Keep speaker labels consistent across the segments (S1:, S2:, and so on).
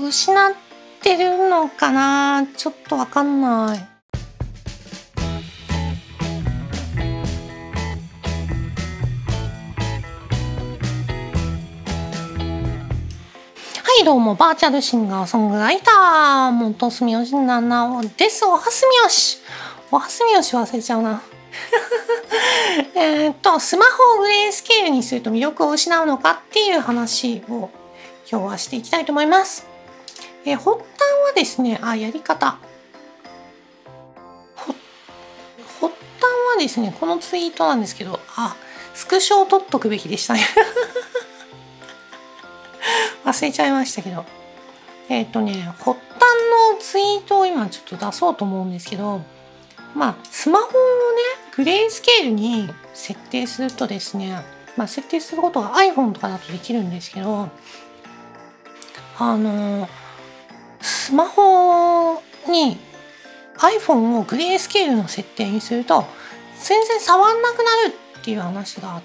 S1: 失ってるのかな、ちょっとわかんない。はいどうも、バーチャルシンガーソングライター元住吉七尾です。おはすみよし忘れちゃうな。スマホをグレースケールにすると魅力を失うのかっていう話を今日はしていきたいと思います。発端はですね、やり方。発端はですね、このツイートなんですけど、スクショを取っとくべきでしたね。忘れちゃいましたけど。発端のツイートを今ちょっと出そうと思うんですけど、スマホをね、グレースケールに設定するとですね、設定することが iPhone とかだとできるんですけど、スマホに iPhone をグレースケールの設定にすると全然触んなくなるっていう話があって、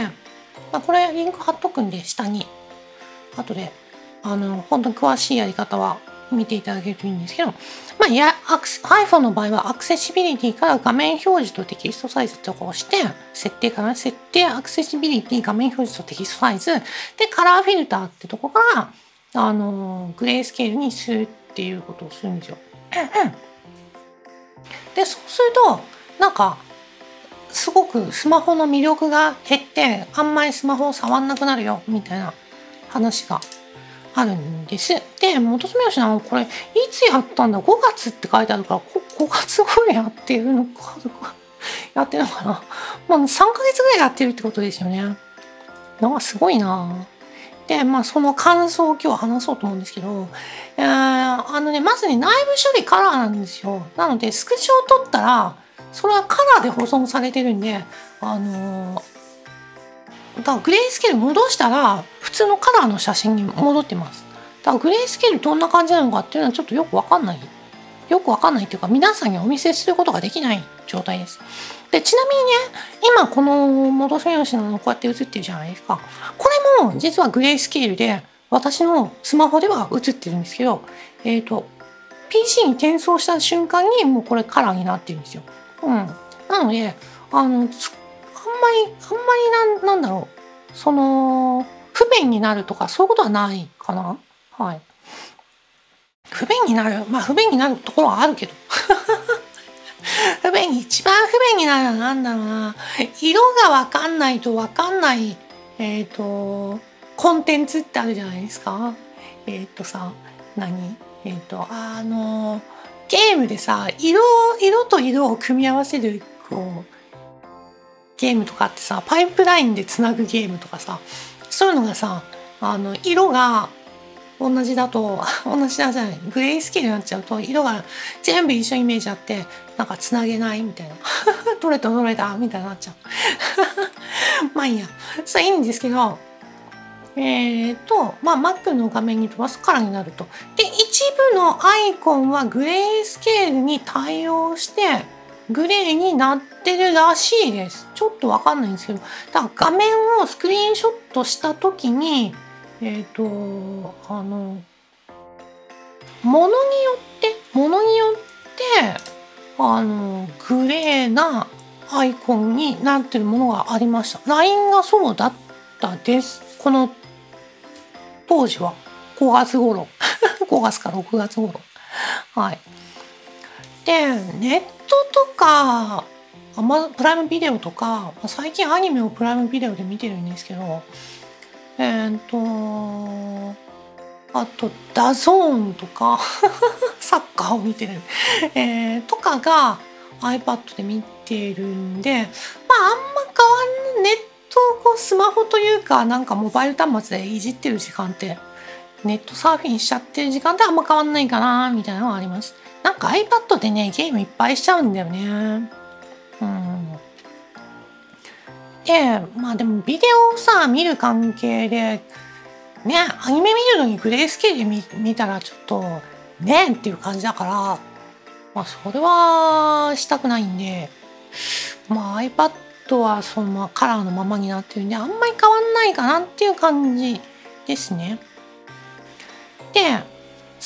S1: これリンク貼っとくんで下に後で本当に詳しいやり方は見ていただけるといいんですけど、iPhone の場合はアクセシビリティから画面表示とテキストサイズとかをして、設定アクセシビリティ、画面表示とテキストサイズでカラーフィルターってとこからグレースケールにするっていうことをするんですよ。でそうするとすごくスマホの魅力が減ってあんまりスマホを触んなくなるよみたいな話があるんです。で元住吉のこれいつやったんだ、5月って書いてあるから5月頃やってるのかやってるのかな、3ヶ月ぐらいやってるってことですよね。すごいな。でその感想を今日は話そうと思うんですけど、まずね、内部処理カラーなんですよ。なのでスクショを撮ったらそれはカラーで保存されてるんで、だからグレースケール戻したら普通のカラーの写真に戻ってます。だからグレースケールどんな感じなのかっていうのはちょっとよくわかんないっていうか、皆さんにお見せすることができない状態です。でちなみにね、今この元住吉のこうやって写ってるじゃないですか。これも実はグレースケールで私のスマホでは写ってるんですけど、PC に転送した瞬間にもうこれカラーになってるんですよ。なのであんまりなんだろう、その不便になるとかそういうことはないかな。はい。不便になるところはあるけど一番不便になるのはなんだろうな、色が分かんないと分かんないコンテンツってあるじゃないですか。ゲームでさ、色と色を組み合わせるゲームとかってさ、パイプラインでつなぐゲームとかさ、そういうのがさ、色が同じじゃない、グレースケールになっちゃうと色が全部一緒イメージあってつなげないみたいなどれとどれだみたいになっちゃう。いいや、それいいんですけど、Mac の画面に飛ばすカラーになると。で一部のアイコンはグレースケールに対応してグレーになってるらしいです。ちょっとわかんないんですけど、だから画面をスクリーンショットした時にものによってグレーなアイコンになってるものがありました。LINE がそうだったです。この当時は5月頃5月か6月頃。はい。でネットとかプライムビデオとか、最近アニメをプライムビデオで見てるんですけど、あとダゾーンとかサッカーを見てる、とかが iPad で見てるんで、あんま変わんない。ネットスマホというかモバイル端末でいじってる時間ってネットサーフィンしちゃってる時間ってあんま変わんないかなみたいなのはあります。iPad でねゲームいっぱいしちゃうんだよね。でもビデオをさ見る関係でね、アニメ見るのにグレースケールで見たらちょっとねっていう感じだから、それはしたくないんで、iPad はそのカラーのままになってるんであんまり変わんないかなっていう感じですね。で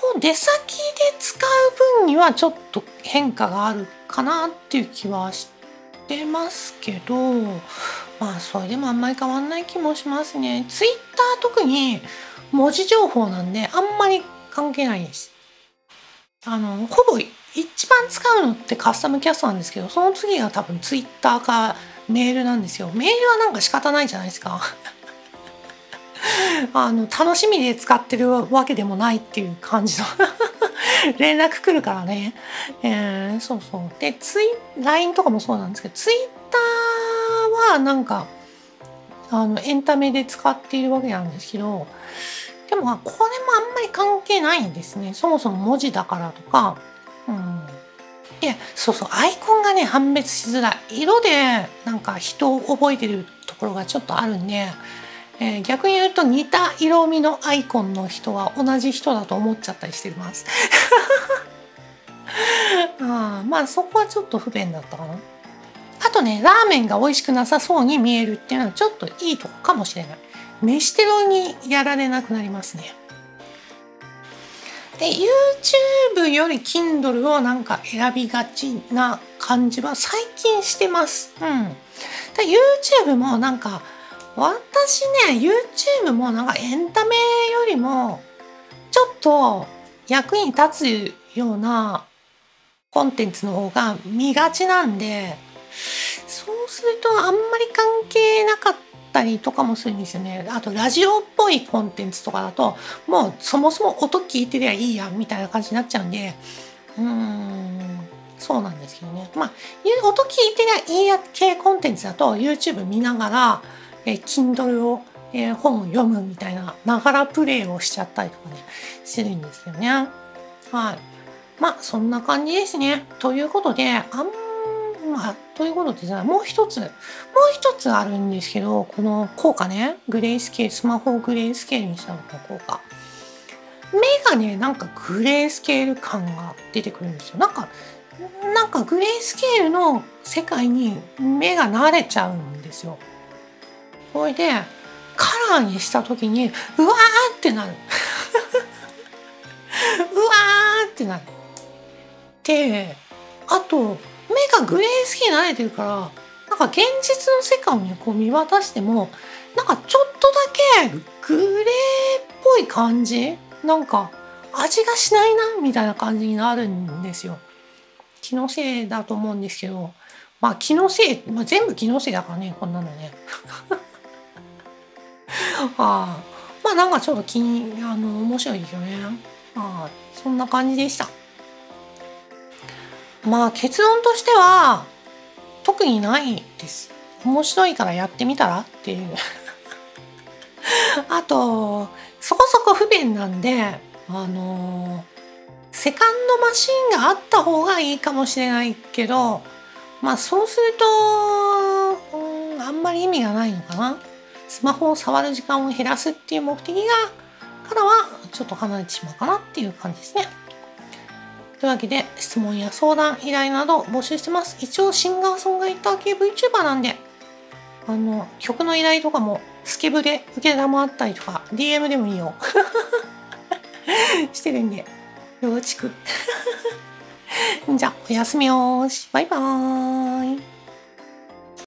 S1: の出先で使う分にはちょっと変化があるかなっていう気はしてますけど、まあそれでもあんまり変わんない気もしますね。ツイッター特に文字情報なんであんまり関係ないです。ほぼ一番使うのってカスタムキャストなんですけど、その次が多分ツイッターかメールなんですよ。メールはなんか仕方ないじゃないですか。楽しみで使ってるわけでもないっていう感じの連絡来るからね。そうそう。で、LINE とかもそうなんですけど、ツイッターはなんか、エンタメで使っているわけなんですけど、でもこれもあんまり関係ないんですね。そもそも文字だからとか。で、そうそう、アイコンがね、判別しづらい。色でなんか人を覚えてるところがちょっとあるんで、逆に言うと似た色味のアイコンの人は同じ人だと思っちゃったりしてます。まあそこはちょっと不便だったかな。あとね、ラーメンが美味しくなさそうに見えるっていうのはちょっといいとこかもしれない。飯テロにやられなくなりますね。で、YouTube より Kindle をなんか選びがちな感じは最近してます。で YouTube もなんか、私ね、YouTube もなんかエンタメよりもちょっと役に立つようなコンテンツの方が見がちなんで、そうするとあんまり関係なかったりとかもするんですよね。あとラジオっぽいコンテンツとかだともうそもそも音聞いてりゃいいやみたいな感じになっちゃうんで、そうなんですけどね。まあ音聞いてりゃいいや系コンテンツだと YouTube 見ながら、Kindle を、本を読むみたいなながらプレイをしちゃったりとかねするんですよね。はい。まあそんな感じですね。ということでということでじゃあもう一つあるんですけど、この効果ね、グレースケール、スマホをグレースケールにしたのこの効果。目がね、なんかグレースケール感が出てくるんですよ。なんかグレースケールの世界に目が慣れちゃうんですよ。それでカラーにした時にうわーってなる。うわーってなる。で、あと目がグレースケール慣れてるから、なんか現実の世界をねこう見渡してもなんかちょっとだけグレーっぽい感じ、なんか味がしないなみたいな感じになるんですよ。気のせいだと思うんですけど、まあ気のせい、全部気のせいだからね、こんなのね。まあなんかちょっと面白いですよね。そんな感じでした。まあ結論としては特にないです。面白いからやってみたらっていう。あとそこそこ不便なんでセカンドマシンがあった方がいいかもしれないけど、まあそうするとあんまり意味がないのかな。スマホを触る時間を減らすっていう目的からはちょっと離れてしまうかなっていう感じですね。というわけで質問や相談依頼など募集してます。一応シンガーソングライター系 VTuber なんで曲の依頼とかもスケブで受け玉あったりとか DM でもいいよしてるんでよろしく。じゃあおやすみよーし。バイバーイ。